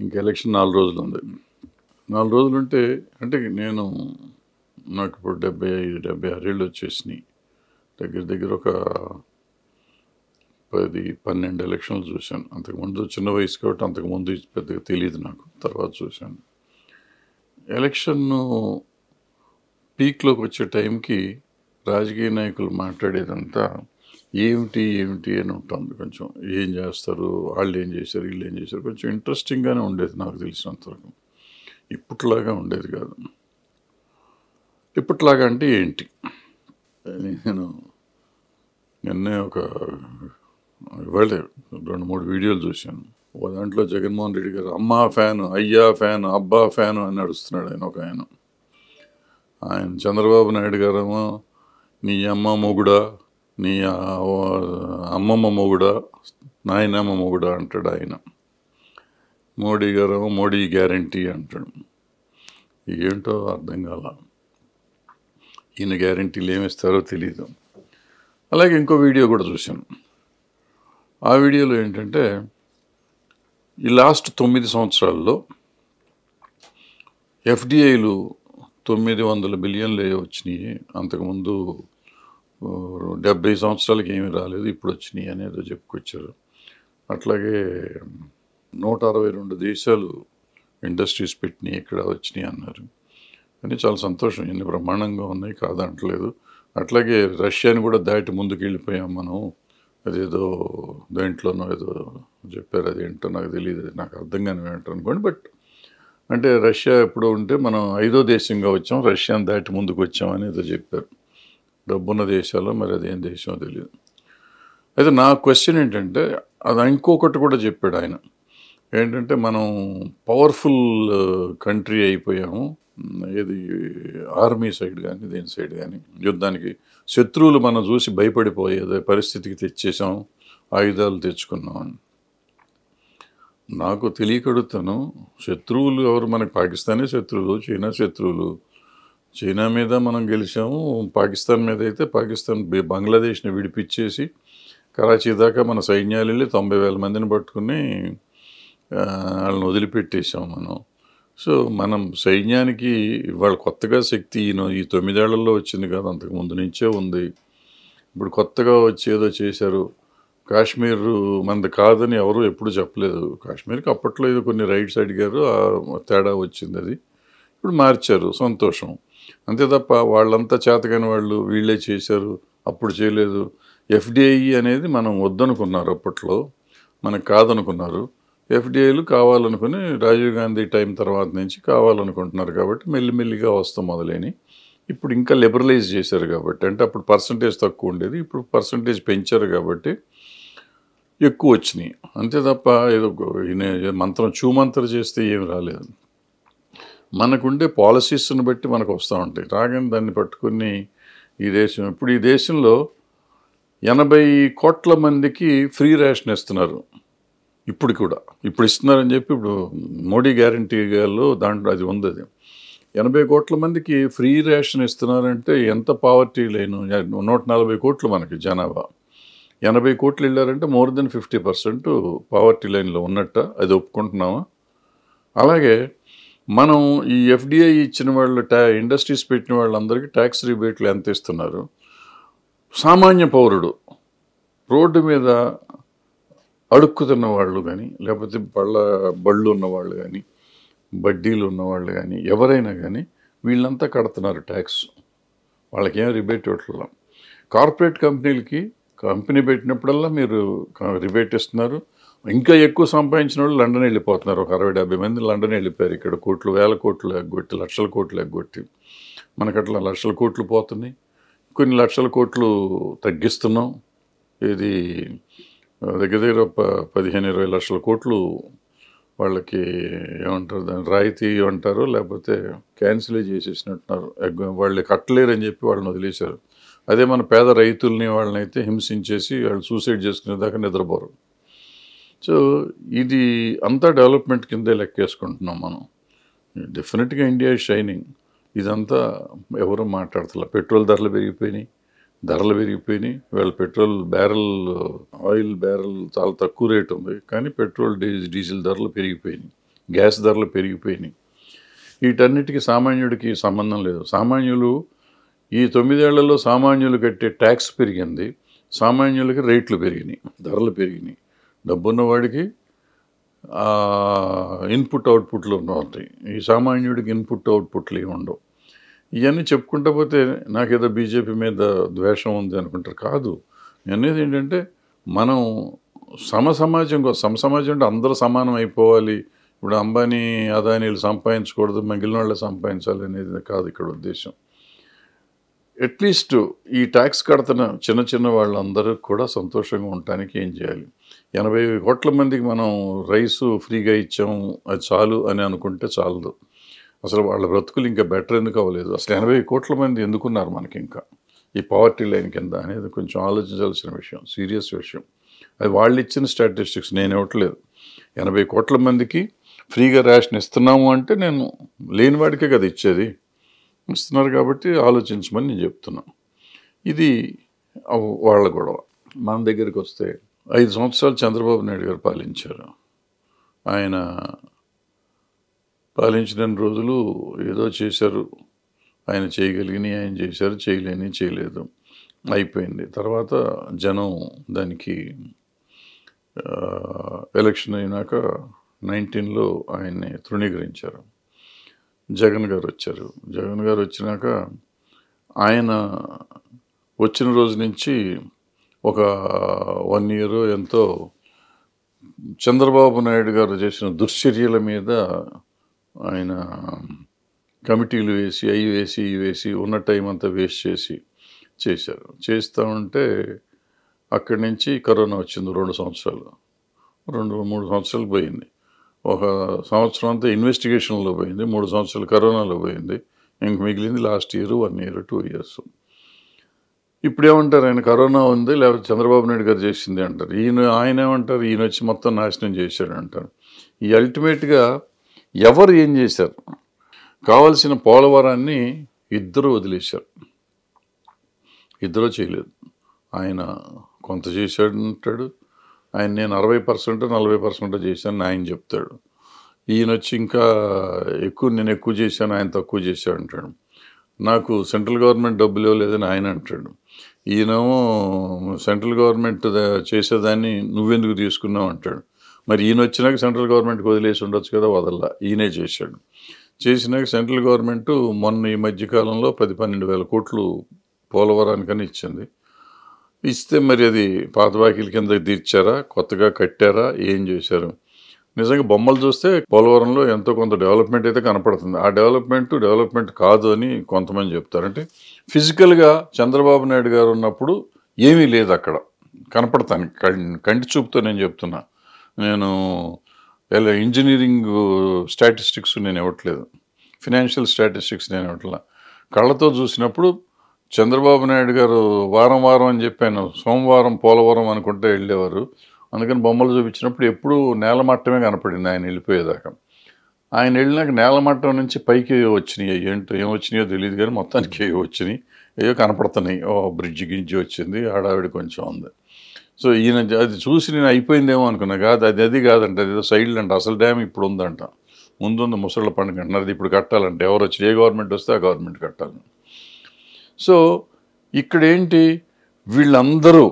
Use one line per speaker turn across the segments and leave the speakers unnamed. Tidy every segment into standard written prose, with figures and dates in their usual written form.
ఇంక ఎలక్షన్ 4 రోజులు ఉంది. 4 రోజులుంటే అంటే నాకు ఇప్పుడు 75, 76 ఏళ్ళు వచ్చేసినాయి. దగ్గర దగ్గర ఒక 10, 12 ఎలక్షన్లు చూశాను. అంతకుముందు చిన్న వయసు కాబట్టి అంతకుముందు పెద్దగా తెలియదు నాకు. తర్వాత చూశాను. ఎలక్షన్ను పీక్‌లోకి వచ్చే టైంకి రాజకీయ నాయకులు మాట్లాడేదంతా ఏమిటి అని ఉంటుంది. కొంచెం ఏం చేస్తారు, వాళ్ళు ఏం చేశారు, వీళ్ళు ఏం చేశారు, కొంచెం ఇంట్రెస్టింగ్గానే ఉండేది నాకు తెలిసినంతవరకు. ఇప్పట్లాగా ఉండేది కాదు. ఇప్పట్లాగా అంటే ఏంటి? నేను నిన్నే ఇవాళే 2-3 వీడియోలు చూశాను. ఒక దాంట్లో జగన్మోహన్ రెడ్డి గారు అమ్మా ఫ్యాను, అయ్యా ఫ్యాను, అబ్బా ఫ్యాను అని నడుస్తున్నాడు ఆయన. ఆయన చంద్రబాబు నాయుడు గారేమో నీ అమ్మ మొగుడా, నీ అమ్మమ్మ మొగుడా, నాయనమ్మ మొగుడా అంటాడు ఆయన. మోడీ గారేమో మోడీ గ్యారంటీ అంటాడు. ఏంటో అర్థం కాల. ఈయన గ్యారంటీలు ఏమిస్తారో తెలీదు. అలాగే ఇంకో వీడియో కూడా చూశాను. ఆ వీడియోలో ఏంటంటే ఈ లాస్ట్ 9 సంవత్సరాల్లో ఎఫ్డిఐలు 900 బిలియన్లు వచ్చినాయి. అంతకుముందు 70 సంవత్సరాలకి ఏమీ రాలేదు, ఇప్పుడు వచ్చినాయి అనేదో చెప్పుకొచ్చారు. అట్లాగే 162 దేశాలు ఇండస్ట్రీస్ పెట్టినాయి, ఇక్కడ వచ్చినాయి అన్నారు. అని చాలా సంతోషం, ఎన్ని బ్రహ్మాండంగా ఉన్నాయి, కాదంటలేదు. అట్లాగే రష్యాని కూడా దాటి ముందుకు వెళ్ళిపోయాం మనం. అదేదో దేంట్లోనో ఏదో చెప్పారు, అదేంటో నాకు తెలియదు, నాకు అర్థంగానే ఏంటో అనుకోండి. బట్ అంటే రష్యా ఎప్పుడో ఉంటే మనం 5వ దేశంగా వచ్చాం, రష్యాని దాటి ముందుకు వచ్చాం అనేదో చెప్పారు. డబ్బున్న దేశాల్లో మరి అదేం దేశమో తెలియదు. అయితే నా క్వశ్చన్ ఏంటంటే, అది ఇంకొకటి కూడా చెప్పాడు ఆయన. ఏంటంటే మనం పవర్ఫుల్ కంట్రీ అయిపోయాము, ఏది ఆర్మీ సైడ్ కానీ దేని సైడ్ కానీ యుద్ధానికి శత్రువులు మనం చూసి భయపడిపోయేదే పరిస్థితికి తెచ్చేసాం, ఆయుధాలు తెచ్చుకున్నాం అని. నాకు తెలియకడుగుతాను, శత్రువులు ఎవరు? మనకి పాకిస్తానే శత్రువులు, చైనా శత్రువులు. చైనా మీద మనం గెలిచాము, పాకిస్తాన్ మీద అయితే పాకిస్తాన్ బంగ్లాదేశ్ని విడిపించేసి కరాచీ దాకా మన సైన్యాలు వెళ్ళి 90,000 మందిని పట్టుకుని వాళ్ళని వదిలిపెట్టేసాం మనం. సో మనం సైన్యానికి ఇవాళ కొత్తగా శక్తి ఈ 9 ఏళ్లలో వచ్చింది కాదు, అంతకు ముందు నుంచే ఉంది. ఇప్పుడు కొత్తగా వచ్చేదో చేశారు. కాశ్మీర్ మనది కాదని ఎవరు ఎప్పుడు చెప్పలేదు. కాశ్మీర్కి అప్పట్లో ఏదో కొన్ని రైట్స్ అడిగారు, తేడా వచ్చింది, అది ఇప్పుడు మార్చారు, సంతోషం. అంతే తప్ప వాళ్ళంతా చేతగాని వాళ్ళు వీళ్ళే చేశారు, అప్పుడు చేయలేదు. ఎఫ్డిఐ అనేది మనం వద్దనుకున్నారు, అప్పట్లో మనకు కాదనుకున్నారు. ఎఫ్డిఐలు కావాలనుకుని రాజీవ్ గాంధీ టైం తర్వాత నుంచి కావాలనుకుంటున్నారు కాబట్టి మెల్లిమెల్లిగా వస్తాం మొదలైన. ఇప్పుడు ఇంకా లిబరలైజ్ చేశారు కాబట్టి, అంటే అప్పుడు పర్సంటేజ్ తక్కువ ఉండేది, ఇప్పుడు పర్సంటేజ్ పెంచారు కాబట్టి ఎక్కువ వచ్చినాయి. అంతే తప్ప ఏదో చూమంతరం చేస్తే ఏమి రాలేదు. మనకుండే పాలసీస్ని బట్టి మనకు వస్తూ ఉంటాయి. రాగానే దాన్ని పట్టుకుని ఈ దేశంలో 80 కోట్ల మందికి ఫ్రీ రేషన్ ఇస్తున్నారు. ఇప్పుడు ఇస్తున్నారని చెప్పి ఇప్పుడు మోడీ గ్యారంటీలో దాంట్లో అది ఉంది. అది 80 కోట్ల మందికి ఫ్రీ రేషన్ ఇస్తున్నారంటే ఎంత పావర్టీ లైన్? 140 కోట్లు మనకి జనాభా. 80 కోట్లు వెళ్ళారంటే మోర్ దెన్ 50% పావర్టీ లైన్లో ఉన్నట్ట. అది ఒప్పుకుంటున్నామా? అలాగే మనం ఈ ఎఫ్డిఐ ఇచ్చిన వాళ్ళు, ఇండస్ట్రీస్ పెట్టిన వాళ్ళందరికీ ట్యాక్స్ రిబేట్లు ఎంత ఇస్తున్నారు? సామాన్య పౌరుడు, రోడ్డు మీద అడుక్కుతున్న వాళ్ళు కానీ, లేకపోతే బళ్ళు ఉన్నవాళ్ళు కానీ, బడ్డీలు ఉన్నవాళ్ళు కానీ, ఎవరైనా కానీ వీళ్ళంతా కడుతున్నారు ట్యాక్స్. వాళ్ళకేం రిబేట్ ఇవ్వట్లేదు. కార్పొరేట్ కంపెనీలకి కంపెనీ పెట్టినప్పుడల్లా మీరు రిబేట్ ఇస్తున్నారు. ఇంకా ఎక్కువ సంపాదించిన వాళ్ళు లండన్ వెళ్ళిపోతున్నారు. ఒక 60-70 మంది లండన్ వెళ్ళిపోయారు. ఇక్కడ వేల కోట్లు ఎగ్గొట్టి, లక్షల కోట్లు ఎగ్గొట్టి. మనకు అట్లా లక్షల కోట్లు పోతున్నాయి, కొన్ని లక్షల కోట్లు తగ్గిస్తున్నాం. ఇది దగ్గర దగ్గర 15-20 లక్షల కోట్లు వాళ్ళకి ఏమంటారు, దాన్ని రాయితీ అంటారు, లేకపోతే క్యాన్సిలే చేసేసినట్టున్నారు. వాళ్ళు కట్టలేరని చెప్పి వాళ్ళని వదిలేశారు. అదే మన పేద రైతుల్ని వాళ్ళని అయితే హింసించేసి వాళ్ళు సూసైడ్ చేసుకునేదాకా నిద్రపోరు. సో ఇది అంతా డెవలప్మెంట్ కిందే లెక్కేసుకుంటున్నాం మనం. డెఫినెట్గా ఇండియా ఇస్ షైనింగ్. ఇదంతా ఎవరు మాట్లాడతలే. పెట్రోల్ ధరలు పెరిగిపోయినాయి. వీళ్ళ పెట్రోల్ ఆయిల్ బ్యారెల్ చాలా తక్కువ రేటు ఉంది, కానీ పెట్రోల్ డీజిల్ ధరలు పెరిగిపోయినాయి. గ్యాస్ ధరలు పెరిగిపోయినాయి. వీటన్నిటికీ సామాన్యుడికి సంబంధం లేదు. సామాన్యులు ఈ 9 ఏళ్లలో సామాన్యులు కట్టే ట్యాక్స్ పెరిగింది, సామాన్యులకి రేట్లు పెరిగినాయి, ధరలు పెరిగినాయి. డబ్బున్న వాడికి ఇన్పుట్ అవుట్పుట్లు ఉంటాయి, ఈ సామాన్యుడికి ఇన్పుట్ అవుట్పుట్లు ఏమి ఉండవు. ఇవన్నీ చెప్పుకుంటా పోతే నాకేదో బీజేపీ మీద ద్వేషం ఉంది అనుకుంటారు. కాదు, నేను అనేది ఏంటంటే మనం సమాజం అంటే అందరూ సమానం అయిపోవాలి, ఇప్పుడు అంబానీ అదానీలు సంపాదించకూడదు, మిగిలిన వాళ్ళే సంపాదించాలి అనేది కాదు ఇక్కడ ఉద్దేశం. అట్లీస్ట్ ఈ ట్యాక్స్ కడుతున్న చిన్న చిన్న వాళ్ళందరూ కూడా సంతోషంగా ఉండటానికి ఏం చేయాలి? 80 కోట్ల మందికి మనం రైసు ఫ్రీగా ఇచ్చాము, అది చాలు అని అనుకుంటే చాలదు. అసలు వాళ్ళ బ్రతుకులు ఇంకా బెటర్ ఎందుకు అవ్వలేదు? అసలు 80 కోట్ల మంది ఎందుకున్నారు మనకి ఇంకా ఈ పవర్టీ లైన్ కింద అనేది కొంచెం ఆలోచించాల్సిన విషయం, సీరియస్ విషయం. అది వాళ్ళు ఇచ్చిన స్టాటిస్టిక్స్, నేను ఇవ్వట్లేదు. 80 కోట్ల మందికి ఫ్రీగా రేషన్ ఇస్తున్నాము అంటే నేను లేని వాడికే కదా ఇచ్చేది, ఇస్తున్నారు కాబట్టి ఆలోచించమని నేను చెప్తున్నాను. ఇది వాళ్ళ గొడవ. మన దగ్గరికి వస్తే 5 సంవత్సరాలు చంద్రబాబు నాయుడు గారు పాలించారు. ఆయన పాలించిన రోజులు ఏదో చేశారు, ఆయన చేయగలిగినవి ఆయన చేశారు, చేయలేని చేయలేదు, అయిపోయింది. తర్వాత జనం దానికి ఎలక్షన్ అయినాక 19లో ఆయన్ని తృణీకరించారు. జగన్ గారు వచ్చారు. జగన్ గారు వచ్చినాక ఆయన వచ్చిన రోజు నుంచి ఒక 1 ఇయర్ ఎంతో చంద్రబాబు నాయుడు గారు చేసిన దుశ్చర్యల మీద ఆయన కమిటీలు వేసి అవి వేసి ఇవి వేసి ఉన్న టైం అంతా వేస్ట్ చేశారు. చేస్తూ ఉంటే అక్కడి నుంచి కరోనా వచ్చింది. 2 సంవత్సరాలు 3 సంవత్సరాలు పోయింది. ఒక సంవత్సరం అంతా ఇన్వెస్టిగేషన్లో పోయింది, 3 సంవత్సరాలు కరోనాలో పోయింది. ఇంక మిగిలింది లాస్ట్ ఇయర్ 1 ఇయర్ 2 ఇయర్స్. ఇప్పుడు ఏమంటారు? ఆయన కరోనా ఉంది లేకపోతే చంద్రబాబు నాయుడు గారు చేసింది అంటారు. ఆయన ఏమంటారు? ఈయన వచ్చి మొత్తం నాశనం చేశాడు అంటారు. ఈ అల్టిమేట్గా ఎవరు ఏం చేశారు? కావాల్సిన పోలవరాన్ని ఇద్దరు వదిలేశారు, ఇద్దరు చేయలేదు. ఆయన కొంత చేశాడు అంటాడు, ఆయన నేను 60% 40% చేశాను ఆయన చెప్తాడు. ఈయన వచ్చి ఇంకా నేను ఎక్కువ చేశాను, ఆయన తక్కువ చేశాడు అంటాడు. నాకు సెంట్రల్ గవర్నమెంట్ డబ్బులు ఇవ్వలేదని ఆయన అంటాడు. ఈయనేమో సెంట్రల్ గవర్నమెంట్ చేసేదాన్ని నువ్వెందుకు తీసుకున్నావు అంటాడు. మరి ఈయన వచ్చినాక సెంట్రల్ గవర్నమెంట్కి వదిలేసి ఉండొచ్చు కదా, వదల్లా, ఈయనే చేశాడు. చేసినాక సెంట్రల్ గవర్నమెంట్ మొన్న ఈ మధ్యకాలంలో 10-12 వేల కోట్లు పోలవరానికని ఇచ్చింది. ఇస్తే మరి అది పాత బాకీల కింద తీర్చారా, కొత్తగా కట్టారా, ఏం చేశారు? నిజంగా బొమ్మలు చూస్తే పోలవరంలో ఎంతో కొంత డెవలప్మెంట్ అయితే కనపడుతుంది. ఆ డెవలప్మెంట్ కాదు అని కొంతమంది చెప్తారు. అంటే ఫిజికల్గా చంద్రబాబు నాయుడు గారు ఉన్నప్పుడు ఏమీ లేదు అక్కడ కనపడతాను, కంటి చూపుతో నేను చెప్తున్నా. నేను ఇంజనీరింగ్ స్టాటిస్టిక్స్ నేను ఇవ్వట్లేదు, ఫినాన్షియల్ స్టాటిస్టిక్స్ నేను ఇవ్వట్లా. కళ్ళతో చూసినప్పుడు చంద్రబాబు నాయుడు గారు వారం అని చెప్పాను, సోమవారం పోలవరం అనుకుంటే వెళ్ళేవారు. అందుకని బొమ్మలు చూపించినప్పుడు ఎప్పుడూ నేలమట్టమే కనపడింది ఆయన వెళ్ళిపోయేదాకా. ఆయన వెళ్ళినాక నేలమట్టం నుంచి పైకి వచ్చినాయి, ఏం వచ్చినాయో తెలియదు కానీ మొత్తానికి ఏవో వచ్చినాయి, ఏవో కనపడుతున్నాయి. బ్రిడ్జి గిడ్జి వచ్చింది, హడావిడి కొంచెం ఉంది. సో ఈయన అది చూసి నేను అయిపోయిందేమో అనుకున్నా. కాదు, అది కాదంట, అదేదో సైడ్లు అంట, అసలు డ్యామ్ ఇప్పుడు ఉందంట, ముందుంది ముసళ్ళ పండుగ అంటున్నారు, అది ఇప్పుడు కట్టాలంటే ఎవరు వచ్చి ఏ గవర్నమెంట్ వస్తే ఆ గవర్నమెంట్ కట్టాలి. సో ఇక్కడేంటి, వీళ్ళందరూ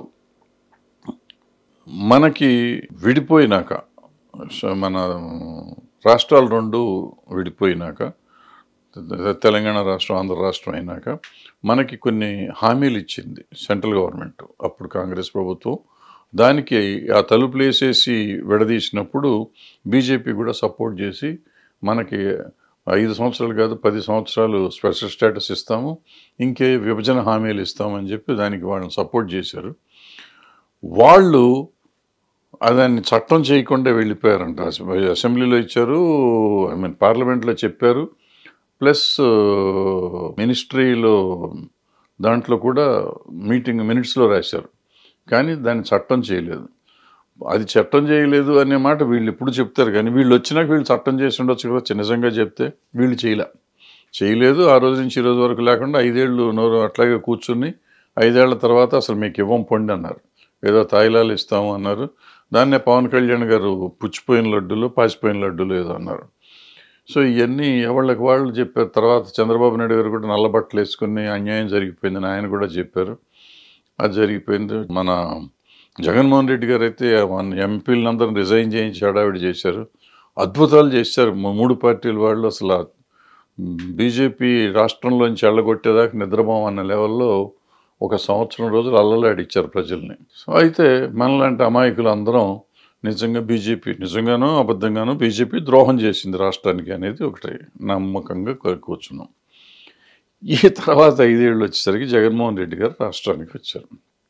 మనకి విడిపోయినాక, మన రాష్ట్రాలు 2 విడిపోయినాక, తెలంగాణ రాష్ట్రం ఆంధ్ర రాష్ట్రం అయినాక మనకి కొన్ని హామీలు ఇచ్చింది సెంట్రల్ గవర్నమెంట్, అప్పుడు కాంగ్రెస్ ప్రభుత్వం. దానికి ఆ తలుపులు వేసేసి విడదీసినప్పుడు బీజేపీ కూడా సపోర్ట్ చేసి మనకి 5 సంవత్సరాలు కాదు 10 సంవత్సరాలు స్పెషల్ స్టేటస్ ఇస్తాము, ఇంకే విభజన హామీలు ఇస్తామని చెప్పి దానికి వాళ్ళని సపోర్ట్ చేశారు. వాళ్ళు దాన్ని చట్టం చేయకుండా వెళ్ళిపోయారంట. అసెంబ్లీలో ఇచ్చారు, పార్లమెంట్లో చెప్పారు, ప్లస్ మినిస్ట్రీలో దాంట్లో కూడా మినిట్స్లో రాశారు. కానీ దాన్ని చట్టం చేయలేదు. అది చట్టం చేయలేదు అనే మాట వీళ్ళు ఎప్పుడు చెప్తారు, కానీ వీళ్ళు వచ్చినాక వీళ్ళు చట్టం చేసి ఉండొచ్చు కదా నిజంగా చెప్తే. వీళ్ళు చేయలేదు. ఆ రోజు నుంచి ఈ రోజు వరకు లేకుండా 5 ఏళ్ళు నోరు అట్లాగే కూర్చుని 5 ఏళ్ల తర్వాత అసలు మీకు ఇవ్వం పొండి అన్నారు, ఏదో తాయిలాలు ఇస్తాము అన్నారు. దాన్నే పవన్ కళ్యాణ్ గారు పుచ్చిపోయిన లడ్డూలు పాచిపోయిన లడ్డూలు ఏదో అన్నారు. సో ఇవన్నీ ఎవళ్ళకి వాళ్ళు చెప్పారు. తర్వాత చంద్రబాబు నాయుడు గారు కూడా నల్ల బట్టలు వేసుకుని అన్యాయం జరిగిపోయిందని ఆయన కూడా చెప్పారు. అది జరిగిపోయింది. మన జగన్మోహన్ రెడ్డి గారు అయితే మన ఎంపీలందరిని రిజైన్ చేయించి హడావిడి చేశారు. అద్భుతాలు చేశారు 3 పార్టీల వాళ్ళు. అసలు బీజేపీ రాష్ట్రంలోంచి వెళ్ళగొట్టేదాకా నిద్రపోమన్న లెవెల్లో 1 సంవత్సరం రోజులు అల్లలాడిచ్చారు ప్రజల్ని. సో అయితే మనలాంటి అమాయకులు అందరం నిజంగా బీజేపీ నిజంగానో అబద్ధంగానో బీజేపీ ద్రోహం చేసింది రాష్ట్రానికి అనేది ఒకటి నమ్మకంగా కూర్చున్నాం. ఈ తర్వాత 5 ఏళ్ళు వచ్చేసరికి జగన్మోహన్ రెడ్డి గారు రాష్ట్రానికి వచ్చారు.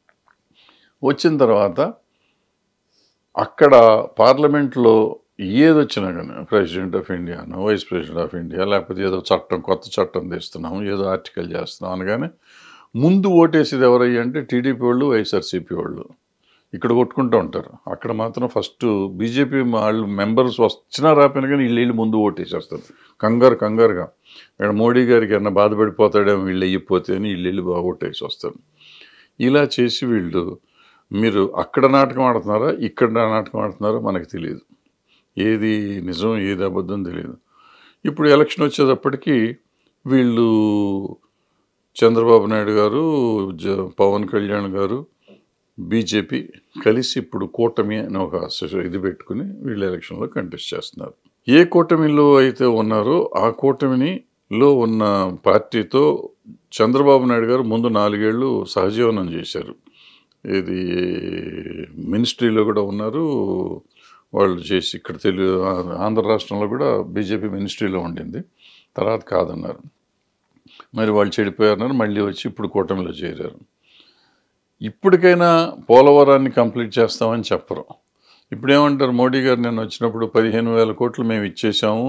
వచ్చిన తర్వాత అక్కడ పార్లమెంట్లో ఏదొచ్చినా కానీ ప్రెసిడెంట్ ఆఫ్ ఇండియాను వైస్ ప్రెసిడెంట్ ఆఫ్ ఇండియా లేకపోతే ఏదో కొత్త చట్టం తెస్తున్నాము ఏదో ఆర్టికల్ చేస్తున్నాం అనగానే ముందు ఓటేసేది ఎవరయ్యా అంటే టీడీపీ వాళ్ళు వైఎస్ఆర్సీపీ వాళ్ళు. ఇక్కడ కొట్టుకుంటూ ఉంటారు. అక్కడ మాత్రం ఫస్ట్ బీజేపీ వాళ్ళు మెంబర్స్ వచ్చినా రాపోయినా కానీ వీళ్ళు ముందు ఓటేసేస్తారు కంగారుగా. ఇక్కడ మోడీ గారికి ఏమన్నా బాధపడిపోతాడేమో వీళ్ళు అయిపోతే అని వీళ్ళు బాగా ఓటేసి వస్తారు. ఇలా చేసి వీళ్ళు మీరు అక్కడ నాటకం ఆడుతున్నారా ఇక్కడ నాటకం ఆడుతున్నారా మనకు తెలియదు. ఏది నిజం ఏది అబద్ధం తెలియదు. ఇప్పుడు ఎలక్షన్ వచ్చేటప్పటికి వీళ్ళు చంద్రబాబు నాయుడు గారు పవన్ కళ్యాణ్ గారు బీజేపీ కలిసి ఇప్పుడు కూటమి అని ఒక ఇది పెట్టుకుని వీళ్ళు ఎలక్షన్లో కంటెస్ట్ చేస్తున్నారు. ఏ కూటమిలో అయితే ఉన్నారో ఆ కూటమిలో ఉన్న పార్టీతో చంద్రబాబు నాయుడు గారు ముందు 4 ఏళ్ళు సహజీవనం చేశారు. ఇది మినిస్ట్రీలో కూడా ఉన్నారు వాళ్ళు చేసి. ఇక్కడ ఆంధ్ర రాష్ట్రంలో కూడా బీజేపీ మినిస్ట్రీలో ఉండింది. తర్వాత కాదన్నారు. మరి వాళ్ళు చెడిపోయారన్నారు. మళ్ళీ వచ్చి ఇప్పుడు కూటమిలో చేరారు. ఇప్పటికైనా పోలవరాన్ని కంప్లీట్ చేస్తామని చెప్పరు. ఇప్పుడు ఏమంటారు మోడీ గారు నేను వచ్చినప్పుడు 15,000 కోట్లు మేము ఇచ్చేసాము,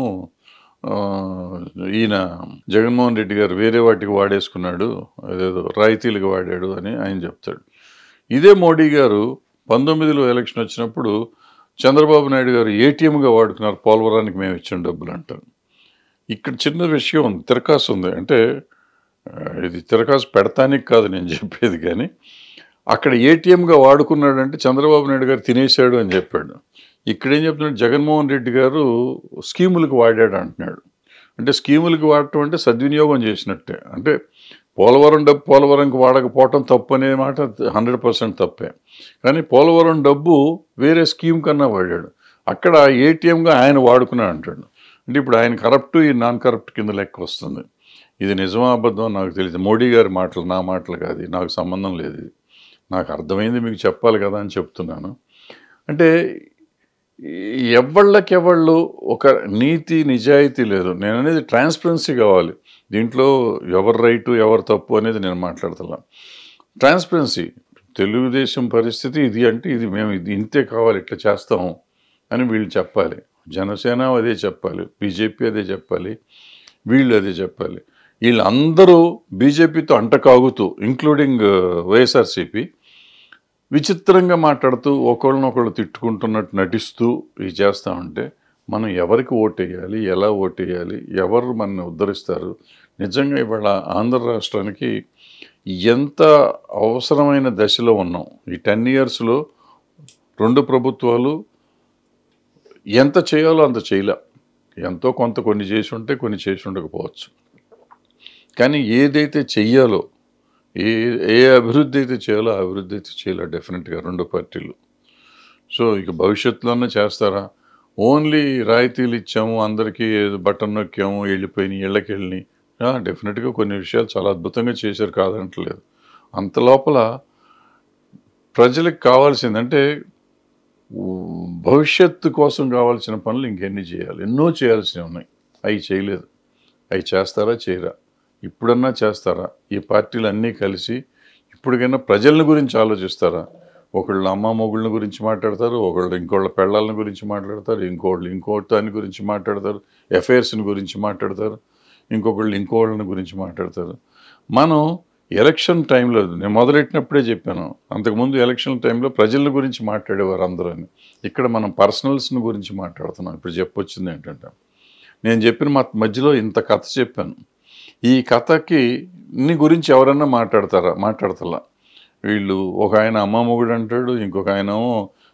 ఈయన జగన్మోహన్ రెడ్డి గారు వేరే వాటికి వాడేసుకున్నాడు, అదేదో రాయితీలకు వాడాడు అని ఆయన చెప్తాడు. ఇదే మోడీ గారు 19లో ఎలక్షన్ వచ్చినప్పుడు చంద్రబాబు నాయుడు గారు ఏటీఎంగా వాడుకున్నారు, పోలవరానికి మేము ఇచ్చిన డబ్బులు అంటారు. ఇక్కడ చిన్న విషయం ఉంది, తిరకాసు ఉంది. అంటే ఇది తిరకాసు పెడతానికి కాదు నేను చెప్పేది, కానీ అక్కడ ఏటీఎంగా వాడుకున్నాడంటే చంద్రబాబు నాయుడు గారు తినేశాడు అని చెప్పాడు. ఇక్కడేం చెప్తున్నాడు జగన్మోహన్ రెడ్డి గారు స్కీములకు వాడాడు అంటున్నాడు. అంటే స్కీములకు వాడటం అంటే సద్వినియోగం చేసినట్టే. అంటే పోలవరం డబ్బు పోలవరంకి వాడకపోవటం తప్పు అనే మాట 100% తప్పే. కానీ పోలవరం డబ్బు వేరే స్కీమ్ కన్నా వాడాడు. అక్కడ ఏటీఎంగా ఆయన వాడుకున్నాడు అంటాడు. అంటే ఇప్పుడు ఆయన కరప్ట్ ఈ నాన్ కరప్ట్ కింద లెక్క వస్తుంది. ఇది నిజమా అబద్ధం నాకు తెలియదు. మోడీ గారి మాటలు నా మాటలు కాదు, నాకు సంబంధం లేదు. నాకు అర్థమైంది మీకు చెప్పాలి కదా అని చెప్తున్నాను. అంటే ఎవళ్ళకెవళ్ళు ఒక నీతి నిజాయితీ లేదు. నేను అనేది ట్రాన్స్పరెన్సీ కావాలి. దీంట్లో ఎవరు రైటు ఎవరు తప్పు అనేది నేను మాట్లాడుతున్నా. ట్రాన్స్పరెన్సీ. తెలుగుదేశం పరిస్థితి ఇది అంటే ఇది మేము ఇది ఇంతే కావాలి, ఇట్లా చేస్తాము అని వీళ్ళు చెప్పాలి. జనసేన అదే చెప్పాలి, బీజేపీ అదే చెప్పాలి, వీళ్ళు అదే చెప్పాలి. వీళ్ళందరూ బీజేపీతో అంటకాగుతూ ఇంక్లూడింగ్ వైఎస్ఆర్సీపీ విచిత్రంగా మాట్లాడుతూ ఒకళ్ళనొకళ్ళు తిట్టుకుంటున్నట్టు నటిస్తూ ఇది చేస్తూ ఉంటే మనం ఎవరికి ఓటేయాలి, ఎలా ఓటేయాలి, ఎవరు మనల్ని ఉద్ధరిస్తారు? నిజంగా ఇవాళ ఆంధ్ర రాష్ట్రానికి ఎంత అవసరమైన దశలో ఉన్నాం. ఈ 10 ఇయర్స్లో 2 ప్రభుత్వాలు ఎంత చేయాలో అంత చేయలే. ఎంతో కొంత కొన్ని చేసి ఉంటే కొన్ని చేసి ఉండకపోవచ్చు. కానీ ఏదైతే చెయ్యాలో ఏ అభివృద్ధి అయితే చేయాలో ఆ అభివృద్ధి అయితే చేయాలి డెఫినెట్గా 2 పార్టీలు. సో ఇక భవిష్యత్తులోనే చేస్తారా? ఓన్లీ రాయితీలు ఇచ్చాము, అందరికీ బటన్ నొక్కాము, వెళ్ళిపోయినాయి, ఇళ్ళకి వెళ్ళినాయి. డెఫినెట్గా కొన్ని విషయాలు చాలా అద్భుతంగా చేశారు, కాదంటలేదు. అంత లోపల ప్రజలకు కావాల్సిందంటే భవిష్యత్తు కోసం కావాల్సిన పనులు ఇంకెన్ని చేయాలి, ఎన్నో చేయాల్సినవి ఉన్నాయి. అవి చేయలేదు. అవి చేస్తారా చేయరా? ఇప్పుడన్నా చేస్తారా? ఈ పార్టీలు అన్నీ కలిసి ఇప్పటికైనా ప్రజల గురించి ఆలోచిస్తారా? ఒకళ్ళు అమ్మ మొగుళ్ళ గురించి మాట్లాడతారు, ఒకళ్ళు ఇంకోళ్ళ పెళ్ళాలని గురించి మాట్లాడతారు, ఇంకో దాని గురించి మాట్లాడతారు, అఫైర్స్ని గురించి మాట్లాడతారు, ఇంకోళ్ళని గురించి మాట్లాడతారు. మనం ఎలక్షన్ టైంలో నేను మొదలెట్టినప్పుడే చెప్పాను, అంతకుముందు ఎలక్షన్ టైంలో ప్రజల గురించి మాట్లాడేవారు అందరూ అని. ఇక్కడ మనం పర్సనల్స్ని గురించి మాట్లాడుతున్నాం. ఇప్పుడు చెప్పొచ్చింది ఏంటంటే నేను చెప్పిన మధ్యలో ఇంత కథ చెప్పాను. ఈ కథకి గురించి ఎవరన్నా మాట్లాడతారా? మాట్లాడతలా. వీళ్ళు ఒక ఆయన అమ్మ మొగుడు అంటాడు, ఇంకొక ఆయనేమో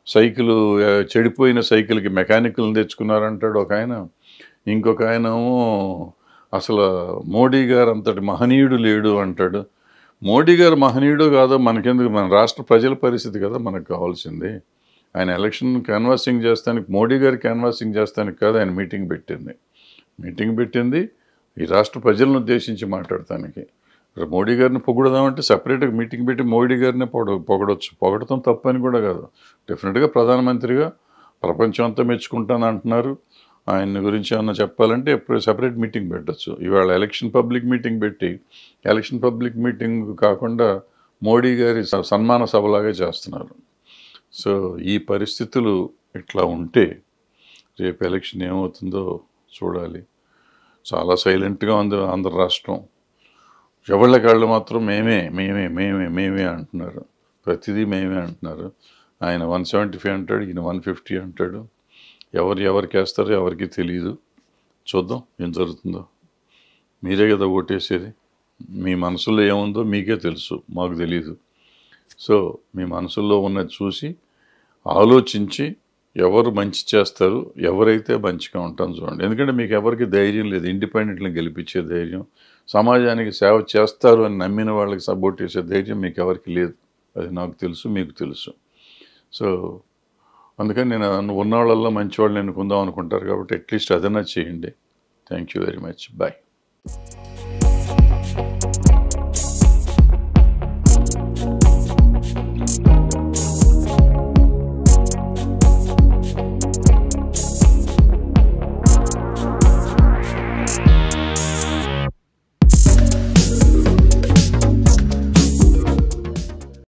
సైకిలు చెడిపోయిన సైకిల్కి మెకానికల్ని తెచ్చుకున్నారంటాడు ఒక ఆయన. ఇంకొక ఆయనేమో అసలు మోడీ గారు అంతటి మహనీయుడు లేడు అంటాడు. మోడీ గారు మహనీయుడు కాదో మనకెందుకు, మన రాష్ట్ర ప్రజల పరిస్థితి కదా మనకు కావాల్సింది. ఆయన ఎలక్షన్ క్యాన్వాసింగ్ చేస్తానికి, మోడీ గారు క్యాన్వాసింగ్ చేస్తానికి కాదు ఆయన మీటింగ్ పెట్టింది ఈ రాష్ట్ర ప్రజలను ఉద్దేశించి మాట్లాడటానికి. మోడీ గారిని పొగుడదామంటే సపరేట్గా మీటింగ్ పెట్టి మోడీ గారినే పొగడొచ్చు. పొగడటం తప్పని కూడా కాదు. డెఫినెట్గా ప్రధానమంత్రిగా ప్రపంచం అంతా మెచ్చుకుంటాను అంటున్నారు. ఆయన గురించి ఏమన్నా చెప్పాలంటే ఎప్పుడు సపరేట్ మీటింగ్ పెట్టచ్చు. ఇవాళ ఎలక్షన్ పబ్లిక్ మీటింగ్ పెట్టి, ఎలక్షన్ పబ్లిక్ మీటింగ్ కాకుండా మోడీ గారి సన్మాన సభలాగా చేస్తున్నారు. సో ఈ పరిస్థితులు ఇట్లా ఉంటే రేపు ఎలక్షన్ ఏమవుతుందో చూడాలి. చాలా సైలెంట్గా ఉంది ఆంధ్ర రాష్ట్రం. ఎవళ్ళకాళ్ళు మాత్రం మేమే అంటున్నారు. ప్రతిదీ మేమే అంటున్నారు. ఆయన 175 అంటాడు, ఈయన 150 అంటాడు. ఎవరికి వేస్తారో ఎవరికి తెలియదు. చూద్దాం ఏం జరుగుతుందో. మీరే కదా ఓటేసేది. మీ మనసులో ఏముందో మీకే తెలుసు, మాకు తెలియదు. సో మీ మనసుల్లో ఉన్నది చూసి ఆలోచించి ఎవరు మంచి చేస్తారు, ఎవరైతే మంచిగా ఉంటాను చూడండి. ఎందుకంటే మీకు ఎవరికి ధైర్యం లేదు. ఇండిపెండెంట్ని గెలిపించే ధైర్యం, సమాజానికి సేవ చేస్తారు అని నమ్మిన వాళ్ళకి సపోర్ట్ చేసే ధైర్యం మీకు ఎవరికి లేదు. అది నాకు తెలుసు, మీకు తెలుసు. సో అందుకని నేను ఉన్న వాళ్ళల్లో మంచి వాళ్ళని ఎన్నుకుందాం అనుకుంటారు కాబట్టి అట్లీస్ట్ అదన్నా చేయండి. Thank you very much. Bye.